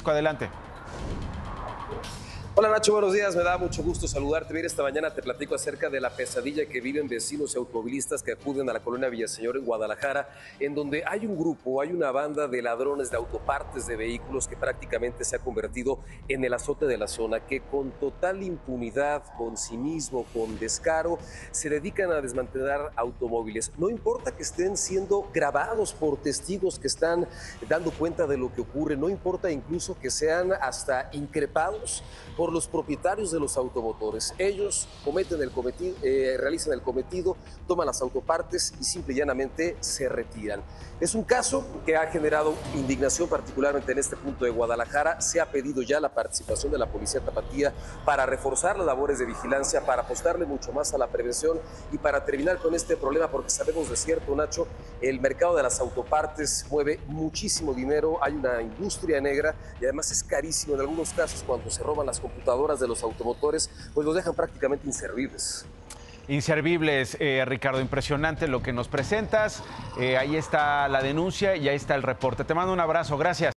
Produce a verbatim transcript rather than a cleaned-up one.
Francisco, adelante. Hola Nacho, buenos días, me da mucho gusto saludarte. Mira, esta mañana te platico acerca de la pesadilla que viven vecinos y automovilistas que acuden a la colonia Villaseñor en Guadalajara, en donde hay un grupo, hay una banda de ladrones de autopartes de vehículos que prácticamente se ha convertido en el azote de la zona, que con total impunidad, con cinismo, con descaro, se dedican a desmantelar automóviles. No importa que estén siendo grabados por testigos que están dando cuenta de lo que ocurre, no importa incluso que sean hasta increpados por los propietarios de los automotores. Ellos cometen el cometido, eh, realizan el cometido, toman las autopartes y simple y llanamente se retiran. Es un caso que ha generado indignación, particularmente en este punto de Guadalajara. Se ha pedido ya la participación de la Policía Tapatía para reforzar las labores de vigilancia, para apostarle mucho más a la prevención y para terminar con este problema, porque sabemos de cierto, Nacho, el mercado de las autopartes mueve muchísimo dinero, hay una industria negra y además es carísimo. En algunos casos, cuando se roban las computadoras de los automotores, pues los dejan prácticamente inservibles. Inservibles, eh, Ricardo, impresionante lo que nos presentas. Eh, ahí está la denuncia y ahí está el reporte. Te mando un abrazo, gracias.